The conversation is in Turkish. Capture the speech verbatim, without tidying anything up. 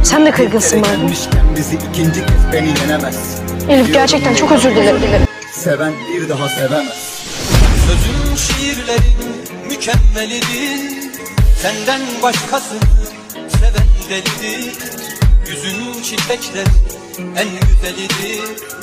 Sen de kırgınsın bana. Bizi ikinci kez beni yenemez. Elif gerçekten çok özür dilerim. Seven bir daha sevemez. Sözün şiirlerin mükemmelidir. Senden başkasını seven delidir. Yüzün çiçekler en güzelidir.